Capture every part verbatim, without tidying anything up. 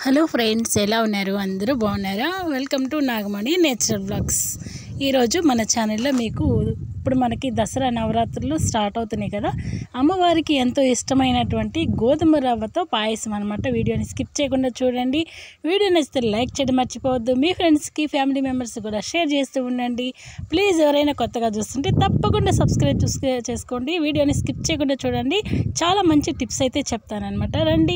Hello friends, ఎలా ఉన్నారు? అందరూ బాగున్నారా? Welcome to Nagamani natural blogs. ఈరోజు మన ఛానల్లో మీకు ఇప్పుడు మనకి దసరా నవరాత్రులు స్టార్ట్ అవుతున్నాయి కదా, అమ్మవారికి ఎంతో ఇష్టమైనటువంటి గోధుమ రవ్వతో పాయసం అనమాట. వీడియోని స్కిప్ చేయకుండా చూడండి. వీడియో నచ్చితే లైక్ చేయడం మర్చిపోవద్దు. మీ ఫ్రెండ్స్కి ఫ్యామిలీ మెంబర్స్ కూడా షేర్ చేస్తూ ఉండండి. ప్లీజ్ ఎవరైనా కొత్తగా చూస్తుంటే తప్పకుండా సబ్స్క్రైబ్ చేసుకోండి. వీడియోని స్కిప్ చేయకుండా చూడండి. చాలా మంచి టిప్స్ అయితే చెప్తానమాట. రండి.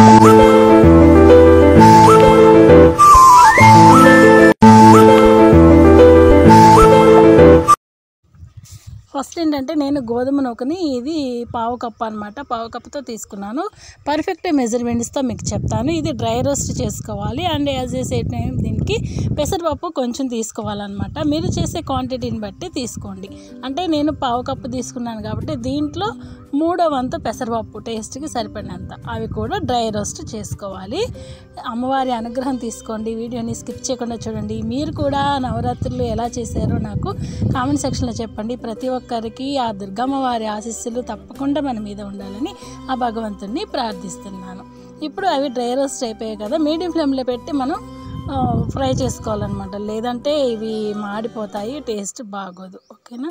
ఫస్ట్ ఏంటంటే నేను గోధుమ నూకని ఇది పావు కప్పు అనమాట, పావు కప్పుతో తీసుకున్నాను. పర్ఫెక్ట్ మెజర్మెంట్స్తో మీకు చెప్తాను. ఇది డ్రై రోస్ట్ చేసుకోవాలి. అండ్ యాజ్ ఏ సేట్ దీనికి పెసరపప్పు కొంచెం తీసుకోవాలన్నమాట. మీరు చేసే క్వాంటిటీని బట్టి తీసుకోండి. అంటే నేను పావు కప్పు తీసుకున్నాను కాబట్టి దీంట్లో మూడో వంతు పెసరపప్పు టేస్ట్కి సరిపడినంత అవి కూడా డ్రై రోస్ట్ చేసుకోవాలి. అమ్మవారి అనుగ్రహం తీసుకోండి. వీడియోని స్కిప్ చేయకుండా చూడండి. మీరు కూడా నవరాత్రులు ఎలా చేశారో నాకు కామెంట్ సెక్షన్లో చెప్పండి. ప్రతి ఒక్కరికి ఆ దుర్గమ్మవారి ఆశీస్సులు తప్పకుండా మన మీద ఉండాలని ఆ భగవంతుడిని ప్రార్థిస్తున్నాను. ఇప్పుడు అవి డ్రై రోస్ట్ అయిపోయాయి కదా, మీడియం ఫ్లేమ్లో పెట్టి మనం ఫ్రై చేసుకోవాలన్నమాట. లేదంటే ఇవి మాడిపోతాయి, టేస్ట్ బాగోదు. ఓకేనా?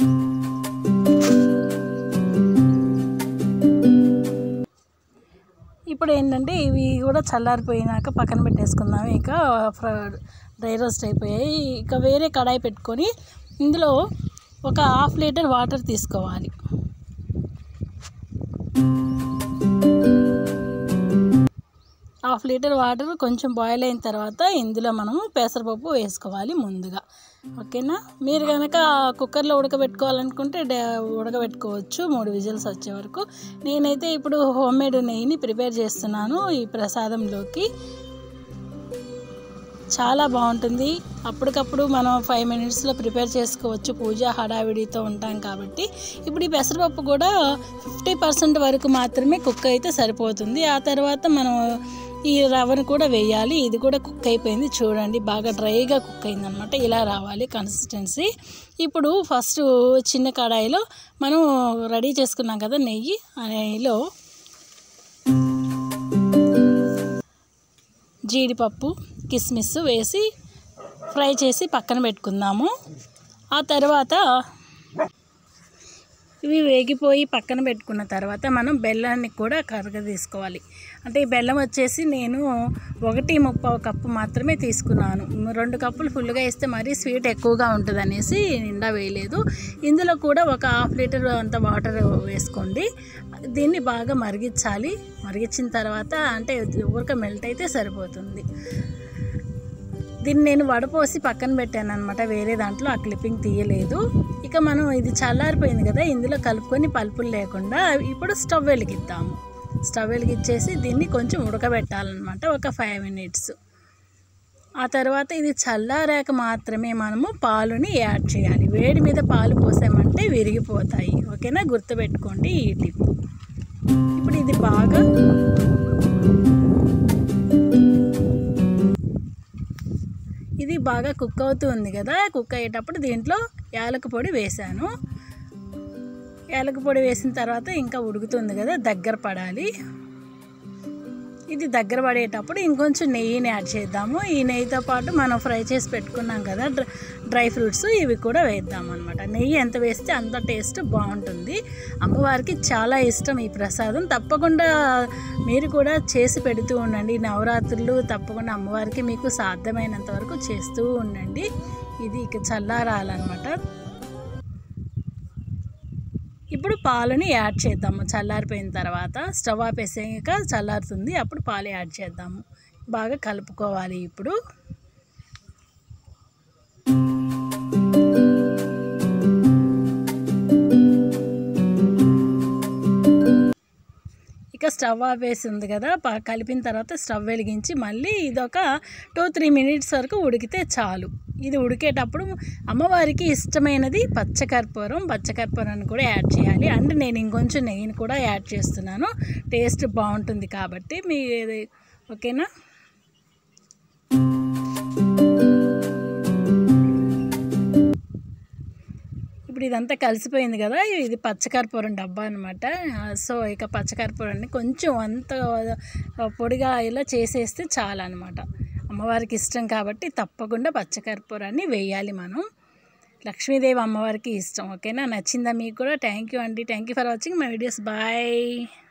ఇప్పుడు ఏంటంటే ఇవి కూడా చల్లారిపోయినాక పక్కన పెట్టేసుకుందాము. ఇక డ్రై రోస్ట్ అయిపోయాయి. ఇక వేరే కడాయి పెట్టుకొని ఇందులో ఒక హాఫ్ లీటర్ వాటర్ తీసుకోవాలి. హాఫ్ లీటర్ వాటర్ కొంచెం బాయిల్ అయిన తర్వాత ఇందులో మనము పెసరపప్పు వేసుకోవాలి ముందుగా. ఓకేనా? మీరు కనుక కుక్కర్లో ఉడకబెట్టుకోవాలనుకుంటే ఉడకబెట్టుకోవచ్చు మూడు విజిల్స్ వచ్చే వరకు. నేనైతే ఇప్పుడు హోమ్ మేడ్ నెయ్యిని ప్రిపేర్ చేస్తున్నాను ఈ ప్రసాదంలోకి. చాలా బాగుంటుంది. అప్పటికప్పుడు మనం ఫైవ్ మినిట్స్లో ప్రిపేర్ చేసుకోవచ్చు. పూజ హడావిడితో ఉంటాం కాబట్టి. ఇప్పుడు ఈ పెసరపప్పు కూడా ఫిఫ్టీ పర్సెంట్ వరకు మాత్రమే కుక్ అయితే సరిపోతుంది. ఆ తర్వాత మనం ఈ రవ్వను కూడా వేయాలి. ఇది కూడా కుక్ అయిపోయింది చూడండి, బాగా డ్రైగా కుక్ అయింది అనమాట. ఇలా రావాలి కన్సిస్టెన్సీ. ఇప్పుడు ఫస్ట్ చిన్న కడాయిలో మనం రెడీ చేసుకున్నాం కదా నెయ్యి, ఆ నెయ్యిలో జీడిపప్పు కిస్మిస్ వేసి ఫ్రై చేసి పక్కన పెట్టుకుందాము. ఆ తర్వాత ఇవి వేగిపోయి పక్కన పెట్టుకున్న తర్వాత మనం బెల్లాన్ని కూడా కరగ తీసుకోవాలి. అంటే ఈ బెల్లం వచ్చేసి నేను ఒకటి ముప్పావు కప్పు మాత్రమే తీసుకున్నాను. రెండు కప్పులు ఫుల్గా వేస్తే మరీ స్వీట్ ఎక్కువగా ఉంటుంది అనేసి నిండా వేయలేదు. ఇందులో కూడా ఒక హాఫ్ లీటర్ అంత వాటర్ వేసుకోండి. దీన్ని బాగా మరిగించాలి. మరిగించిన తర్వాత అంటే ఊరిక మెల్ట్ అయితే సరిపోతుంది. దీన్ని నేను వడపోసి పక్కన పెట్టాను అనమాట, వేరే దాంట్లో. ఆ క్లిప్పింగ్ తీయలేదు. ఇక మనం ఇది చల్లారిపోయింది కదా, ఇందులో కలుపుకొని పలుపులు లేకుండా ఇప్పుడు స్టవ్ వెలిగిద్దాము. స్టవ్ వెలిగించేసి దీన్ని కొంచెం ఉడకబెట్టాలన్నమాట, ఒక ఫైవ్ మినిట్స్. ఆ తర్వాత ఇది చల్లారాక మాత్రమే మనము పాలుని యాడ్ చేయాలి. వేడి మీద పాలు పోసామంటే విరిగిపోతాయి. ఓకేనా? గుర్తుపెట్టుకోండి ఈ టిప్. ఇప్పుడు ఇది బాగా ఇది బాగా కుక్ అవుతూ ఉంది కదా. కుక్ అయ్యేటప్పుడు దీంట్లో యాలక పొడి వేసాను. యాలక పొడి వేసిన తర్వాత ఇంకా ఉడుకుతుంది కదా, దగ్గర పడాలి. ఇది దగ్గర పడేటప్పుడు ఇంకొంచెం నెయ్యిని యాడ్ చేద్దాము. ఈ నెయ్యితో పాటు మనం ఫ్రై చేసి పెట్టుకున్నాం కదా డ్రై ఫ్రూట్స్, ఇవి కూడా వేద్దాం అనమాట. నెయ్యి ఎంత వేస్తే అంత టేస్ట్ బాగుంటుంది. అమ్మవారికి చాలా ఇష్టం ఈ ప్రసాదం. తప్పకుండా మీరు కూడా చేసి పెడుతూ ఉండండి. నవరాత్రులు తప్పకుండా అమ్మవారికి మీకు సాధ్యమైనంత వరకు చేస్తూ ఉండండి. ఇది ఇక చల్లారాలన్నమాట. ఇప్పుడు పాలని యాడ్ చేద్దాము. చల్లారిపోయిన తర్వాత స్టవ్ ఆపేసాక చల్లారుతుంది, అప్పుడు పాలు యాడ్ చేద్దాము. బాగా కలుపుకోవాలి. ఇప్పుడు ఇక స్టవ్ ఆపేసి ఉంది కదా, కలిపిన తర్వాత స్టవ్ వెలిగించి మళ్ళీ ఇదొక టూ త్రీ మినిట్స్ వరకు ఉడికితే చాలు. ఇది ఉడికేటప్పుడు అమ్మవారికి ఇష్టమైనది పచ్చకర్పూరం పచ్చకర్పూరాన్ని కూడా యాడ్ చేయాలి. అండ్ నేను ఇంకొంచెం నెయ్యిని కూడా యాడ్ చేస్తున్నాను, టేస్ట్ బాగుంటుంది కాబట్టి. మీ ఓకేనా? ఇప్పుడు ఇదంతా కలిసిపోయింది కదా, ఇది పచ్చకర్పూరం డబ్బా అనమాట. సో ఇక పచ్చకర్పూరాన్ని కొంచెం అంత పొడిగా ఇలా చేసేస్తే చాలన్నమాట. అమ్మవారికి ఇష్టం కాబట్టి తప్పకుండా పచ్చకర్పూరాన్ని వేయాలి మనం. లక్ష్మీదేవి అమ్మవారికి ఇష్టం. ఓకేనా? నచ్చిందా మీకు కూడా? థ్యాంక్ యూ అండి. Thank you for watching my videos. Bye.